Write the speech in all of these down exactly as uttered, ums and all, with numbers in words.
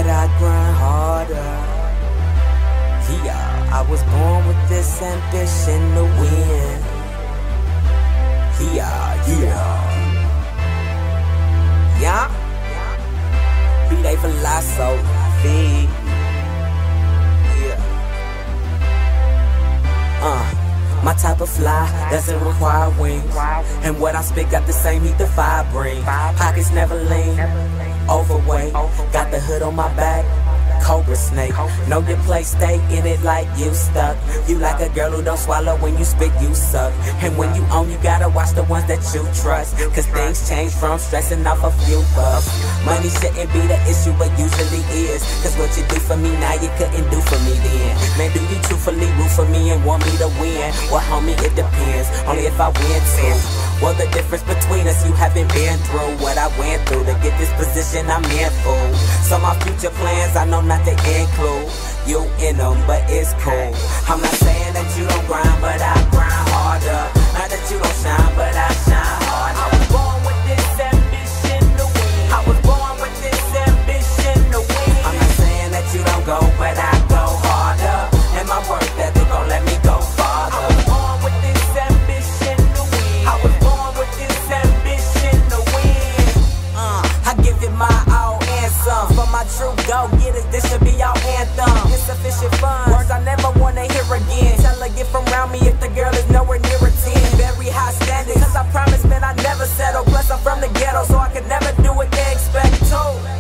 but I grind harder. Yeah, I was born with this ambition to win. Yeah, yeah. Yeah. Be they philosophy. Yeah. Uh. My type of fly doesn't require wings, and what I spit got the same heat the fire brings. Pockets never lean, overweight, got the hood on my back, cobra snake. Know your place, stay in it like you stuck. You like a girl who don't swallow when you spit, you suck. And when you own, you gotta watch the ones that you trust, cause things change from stressing off a few bucks. Money shouldn't be the issue, but usually is, cause what you do for me now you couldn't do for me then. Man, do you truthfully root for me and want me to win? Well, homie, it depends, only if I win too. Well, the difference between us, you haven't been through what I went through to get this position I'm in for. So my future plans, I know not to include you in them, but it's cool. I'm not saying that you don't grind, but I grind harder. Not that you don't shine, but I shine harder. I was born with this ambition to win. I was born with this ambition to win. I'm not saying that you don't go, but I go harder. And my work ethic gon' let me go farther. I was born with this ambition to win. I was born with this ambition to win. Uh, I give it my all and some. For my true go getters, this should be our anthem. Insufficient funds, words I never wanna hear again. Tell her get from around me if the girl is nowhere near a ten. Very high standards, cause I promise man I never settle. Plus I'm from the ghetto, so I could never do what they expect to.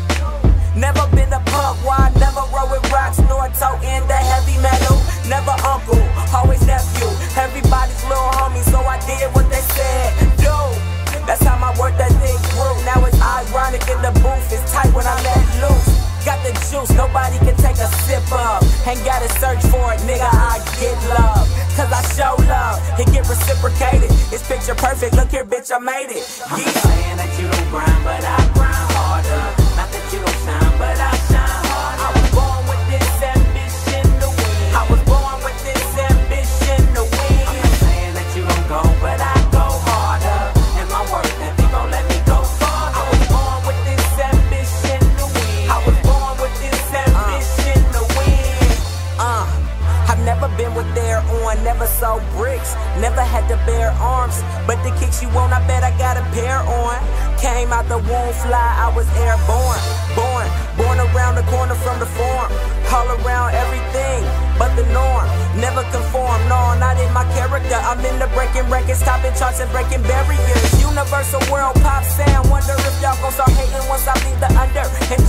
Never been a punk, why I never roll with rocks, nor toting the heavy metal. Never uncle, always nephew. Everybody's little homie, so I did what they said do. That's how my work that thing grew. Now it's ironic in the booth, it's tight when I let loose. Got the juice, nobody can take a sip of. Ain't gotta search for it, nigga, I get love. Cause I show love, it get reciprocated. It's picture perfect, look here bitch, I made it. I'm yeah. Saying that you don't grind, but I grind harder. Not that you don't shine, but I shine harder. I was born with this ambition to win. I was born with this ambition to win. I'm not saying that you don't go, but I go harder. And my work ethic gon' let me go farther. I was born with this ambition to win. I was born with this ambition to win. Uh, I've never been with their on, never sold bricks, never had to bear arms. But the kicks you want, I bet I got a pair on. Came out the womb fly, I was airborne. Born, born around the corner from the farm. All around everything but the norm. Never conform, no, not in my character. I'm in the breaking records, topping charts and breaking barriers. Universal world pop sound, wonder if y'all gon' start hating once I leave the under. And